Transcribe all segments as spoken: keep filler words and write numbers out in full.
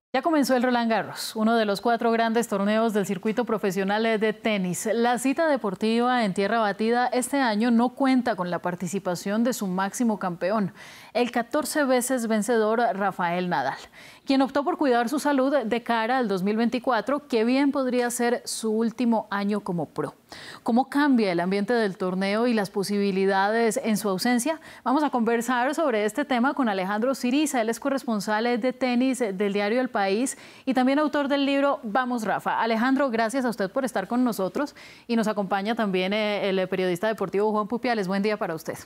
Ya comenzó el Roland Garros, uno de los cuatro grandes torneos del circuito profesional de tenis. La cita deportiva en tierra batida este año no cuenta con la participación de su máximo campeón, el catorce veces vencedor Rafael Nadal, quien optó por cuidar su salud de cara al dos mil veinticuatro, que bien podría ser su último año como pro. ¿Cómo cambia el ambiente del torneo y las posibilidades en su ausencia? Vamos a conversar sobre este tema con Alejandro Siriza. Él es corresponsal de tenis del diario El País y también autor del libro Vamos Rafa. Alejandro, gracias a usted por estar con nosotros, y nos acompaña también el periodista deportivo Juan Pupiales. Buen día para usted.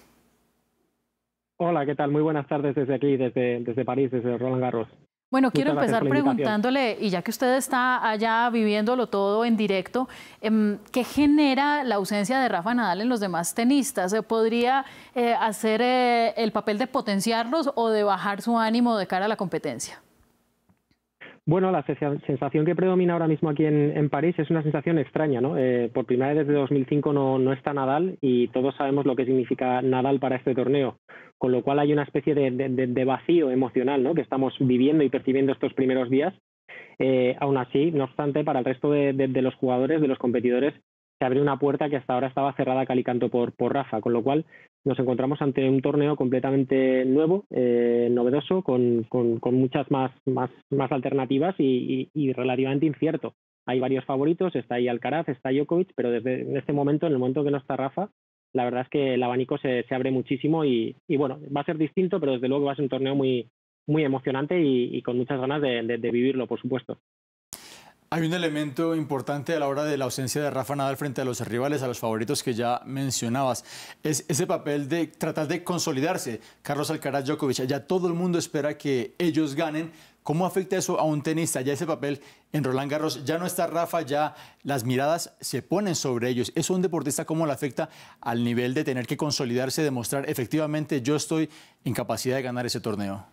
Hola, ¿qué tal? Muy buenas tardes desde aquí, desde, desde París, desde Roland Garros. Bueno, quiero Muchas gracias empezar por la invitación. preguntándole, y ya que usted está allá viviéndolo todo en directo, ¿qué genera la ausencia de Rafa Nadal en los demás tenistas? ¿Podría eh, hacer eh, el papel de potenciarlos o de bajar su ánimo de cara a la competencia? Bueno, la sensación que predomina ahora mismo aquí en, en París es una sensación extraña, ¿no? Eh, por primera vez desde dos mil cinco no, no está Nadal, y todos sabemos lo que significa Nadal para este torneo, con lo cual hay una especie de, de, de vacío emocional, ¿no?, que estamos viviendo y percibiendo estos primeros días. Eh, aún así, no obstante, para el resto de, de, de los jugadores, de los competidores, se abre una puerta que hasta ahora estaba cerrada cal y canto por, por Rafa, con lo cual nos encontramos ante un torneo completamente nuevo, eh, novedoso, con, con, con muchas más, más, más alternativas y, y, y relativamente incierto. Hay varios favoritos, está ahí Alcaraz, está Djokovic, pero desde en este momento, en el momento que no está Rafa, la verdad es que el abanico se, se abre muchísimo y, y bueno, va a ser distinto, pero desde luego va a ser un torneo muy, muy emocionante y, y con muchas ganas de, de, de vivirlo, por supuesto. Hay un elemento importante a la hora de la ausencia de Rafa Nadal frente a los rivales, a los favoritos que ya mencionabas. Es ese papel de tratar de consolidarse. Carlos Alcaraz, Djokovic, ya todo el mundo espera que ellos ganen. ¿Cómo afecta eso a un tenista? Ya ese papel en Roland Garros, ya no está Rafa, ya las miradas se ponen sobre ellos. ¿Eso a un deportista cómo le afecta al nivel de tener que consolidarse, demostrar efectivamente yo estoy en capacidad de ganar ese torneo?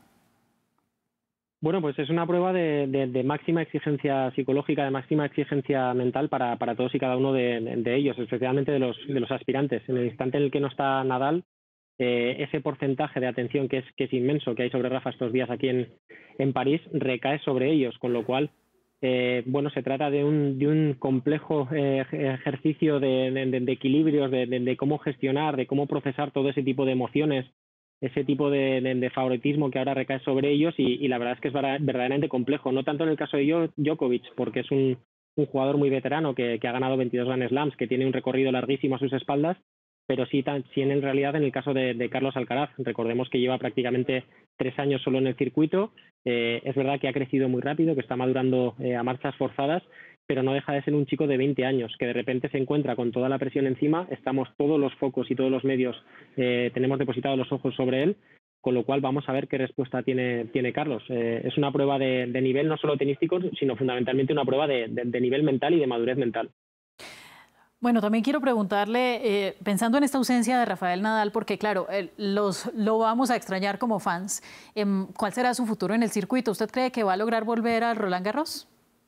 Bueno, pues es una prueba de, de, de máxima exigencia psicológica, de máxima exigencia mental para, para todos y cada uno de, de ellos, especialmente de los, de los aspirantes. En el instante en el que no está Nadal, eh, ese porcentaje de atención que es, que es inmenso que hay sobre Rafa estos días aquí en, en París recae sobre ellos, con lo cual, eh, bueno, se trata de un, de un complejo eh, ejercicio de, de, de equilibrios, de, de, de cómo gestionar, de cómo procesar todo ese tipo de emociones, ese tipo de, de, de favoritismo que ahora recae sobre ellos, y, y la verdad es que es verdaderamente complejo, no tanto en el caso de Djokovic, porque es un, un jugador muy veterano que, que ha ganado veintidós Grand Slams, que tiene un recorrido larguísimo a sus espaldas, pero sí, tan, sí en realidad en el caso de, de Carlos Alcaraz. Recordemos que lleva prácticamente tres años solo en el circuito, eh, es verdad que ha crecido muy rápido, que está madurando eh, a marchas forzadas, pero no deja de ser un chico de veinte años, que de repente se encuentra con toda la presión encima, estamos todos los focos y todos los medios, eh, tenemos depositados los ojos sobre él, con lo cual vamos a ver qué respuesta tiene, tiene Carlos. Eh, es una prueba de, de nivel no solo tenístico, sino fundamentalmente una prueba de, de, de nivel mental y de madurez mental. Bueno, también quiero preguntarle, eh, pensando en esta ausencia de Rafael Nadal, porque claro, eh, los, lo vamos a extrañar como fans, eh, ¿cuál será su futuro en el circuito? ¿Usted cree que va a lograr volver al Roland Garros?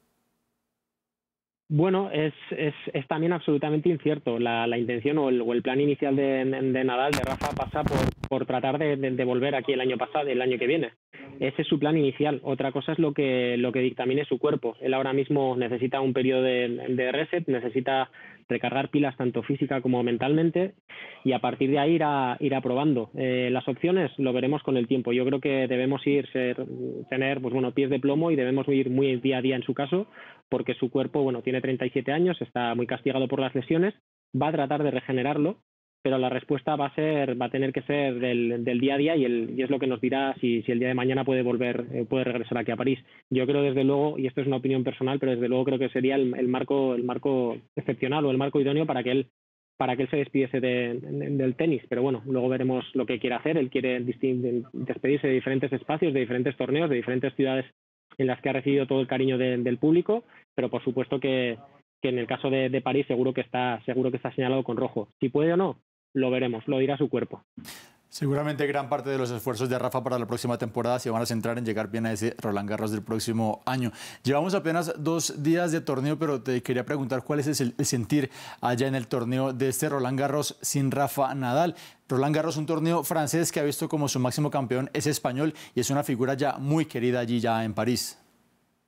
Bueno, es, es, es también absolutamente incierto. La, la intención o el, o el plan inicial de, de Nadal, de Rafa, pasa por, por tratar de, de, de volver aquí el año pasado, el año que viene. Ese es su plan inicial. Otra cosa es lo que, lo que dictamine su cuerpo. Él ahora mismo necesita un periodo de, de reset, necesita recargar pilas tanto física como mentalmente, y a partir de ahí irá, irá probando. Eh, las opciones lo veremos con el tiempo. Yo creo que debemos ir, ser, tener pues bueno, pies de plomo, y debemos ir muy día a día en su caso, porque su cuerpo, bueno, tiene treinta y siete años, está muy castigado por las lesiones, va a tratar de regenerarlo, pero la respuesta va a ser, va a tener que ser del, del día a día, y, el, y es lo que nos dirá si, si el día de mañana puede volver, eh, puede regresar aquí a París. Yo creo desde luego, y esto es una opinión personal, pero desde luego creo que sería el, el marco, el marco excepcional o el marco idóneo para que él, para que él se despidiese de, de, del tenis. Pero bueno, luego veremos lo que quiere hacer. Él quiere despedirse de diferentes espacios, de diferentes torneos, de diferentes ciudades en las que ha recibido todo el cariño de, del público, pero por supuesto que, que en el caso de, de París seguro que está seguro que está señalado con rojo. Si puede o no, lo veremos, lo dirá su cuerpo. Seguramente gran parte de los esfuerzos de Rafa para la próxima temporada se van a centrar en llegar bien a ese Roland Garros del próximo año. Llevamos apenas dos días de torneo, pero te quería preguntar cuál es el, el sentir allá en el torneo de este Roland Garros sin Rafa Nadal. Roland Garros, un torneo francés que ha visto como su máximo campeón es español y es una figura ya muy querida allí ya en París.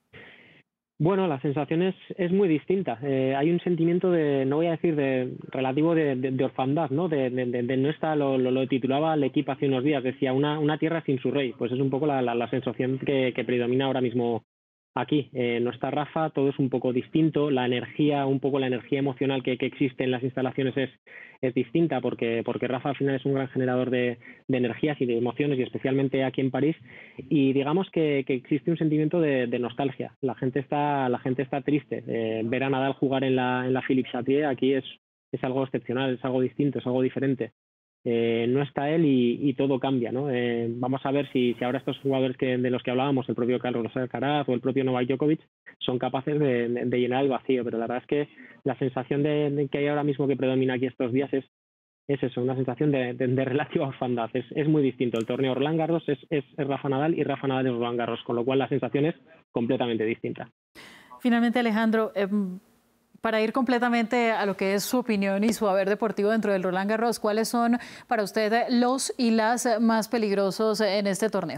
Bueno, la sensación es, es muy distinta. Eh, hay un sentimiento de, no voy a decir de relativo de, de, de orfandad, ¿no? De, de, de no estar, lo, lo, lo titulaba el equipo hace unos días, decía una, una tierra sin su rey. Pues es un poco la, la, la sensación que, que predomina ahora mismo aquí. Eh, no está Rafa, todo es un poco distinto, la energía, un poco la energía emocional que, que existe en las instalaciones es, es distinta, porque, porque Rafa al final es un gran generador de, de energías y de emociones, y especialmente aquí en París, y digamos que, que existe un sentimiento de, de nostalgia. La gente está, la gente está triste. Eh, ver a Nadal jugar en la, en la Philippe Chatrier aquí es, es algo excepcional, es algo distinto, es algo diferente. Eh, no está él y, y todo cambia, ¿no? Eh, vamos a ver si, si ahora estos jugadores que, de los que hablábamos, el propio Carlos Alcaraz o el propio Novak Djokovic, son capaces de, de, de llenar el vacío, pero la verdad es que la sensación de, de que hay ahora mismo que predomina aquí estos días es, es eso, una sensación de, de, de relativa orfandad. Es, es muy distinto. El torneo Roland Garros es, es, es Rafa Nadal y Rafa Nadal es Roland Garros, con lo cual la sensación es completamente distinta. Finalmente, Alejandro, eh, para ir completamente a lo que es su opinión y su haber deportivo dentro del Roland Garros, ¿cuáles son para usted los y las más peligrosos en este torneo?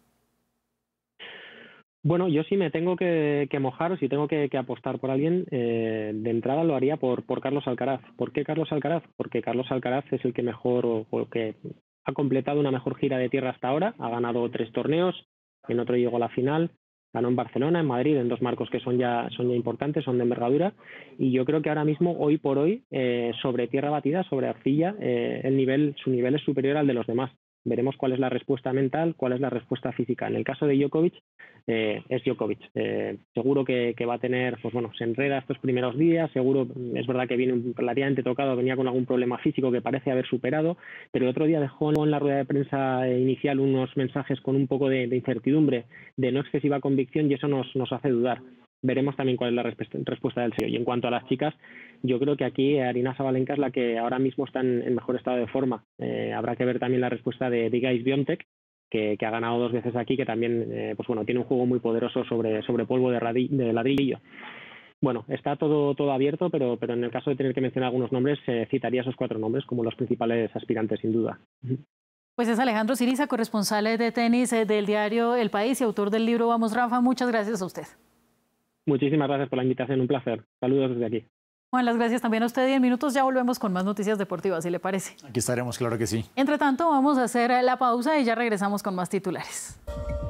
Bueno, yo sí me tengo que, que mojar o si tengo que, que apostar por alguien, eh, de entrada lo haría por, por Carlos Alcaraz. ¿Por qué Carlos Alcaraz? Porque Carlos Alcaraz es el que mejor o, o que ha completado una mejor gira de tierra hasta ahora. Ha ganado tres torneos, en otro llegó a la final, ganó en Barcelona, en Madrid, en dos marcos que son ya, son ya importantes, son de envergadura. Y yo creo que ahora mismo, hoy por hoy, eh, sobre tierra batida, sobre arcilla, eh, el nivel, su nivel es superior al de los demás. Veremos cuál es la respuesta mental, cuál es la respuesta física. En el caso de Djokovic, eh, es Djokovic. Eh, seguro que, que va a tener, pues bueno, se enreda estos primeros días, seguro, es verdad que viene relativamente tocado, venía con algún problema físico que parece haber superado, pero el otro día dejó en la rueda de prensa inicial unos mensajes con un poco de, de incertidumbre, de no excesiva convicción, y eso nos, nos hace dudar. Veremos también cuál es la respuesta del sello. Y en cuanto a las chicas, yo creo que aquí Aryna Sabalenka es la que ahora mismo está en, en mejor estado de forma. Eh, habrá que ver también la respuesta de, de Iga Świątek, que, que ha ganado dos veces aquí, que también eh, pues bueno, tiene un juego muy poderoso sobre, sobre polvo de, radi, de ladrillo. Bueno, está todo, todo abierto, pero, pero en el caso de tener que mencionar algunos nombres, eh, citaría esos cuatro nombres como los principales aspirantes, sin duda. Pues es Alejandro Siriza, corresponsal de tenis del diario El País y autor del libro Vamos Rafa. Muchas gracias a usted. Muchísimas gracias por la invitación, un placer. Saludos desde aquí. Bueno, las gracias también a usted y en minutos ya volvemos con más noticias deportivas, si le parece. Aquí estaremos, claro que sí. Entre tanto, vamos a hacer la pausa y ya regresamos con más titulares.